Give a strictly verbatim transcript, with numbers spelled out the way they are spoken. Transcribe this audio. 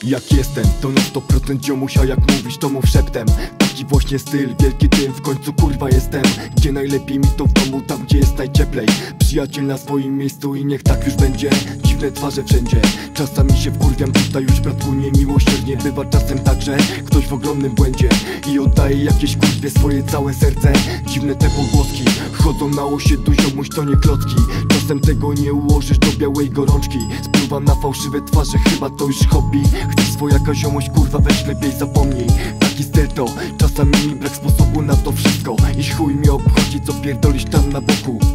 Jak jestem, to na sto procent ziomuś, a jak mówisz to mów szeptem. Taki właśnie styl, wielki dym, w końcu kurwa jestem. Gdzie najlepiej mi to w domu, tam gdzie jest najcieplej. Przyjaciel na swoim miejscu i niech tak już będzie. Dziwne twarze wszędzie, czasami się wkurwiam, tutaj już bratku niemiłosiernie. Bywa czasem tak, że ktoś w ogromnym błędzie i oddaje jakieś kurwie swoje całe serce. Dziwne te pogłoski chodzą na osiedlu, ziomuś to nie klocki. Czasem tego nie ułożysz do białej gorączki. Spluwam na fałszywe twarze, chyba to już hobby. Chcesz swojaka ziomuś, kurwa weź lepiej zapomnij. Taki styl to czasami mi brak sposobu na to wszystko. I chuj mi obchodzi co pierdolisz tam na boku.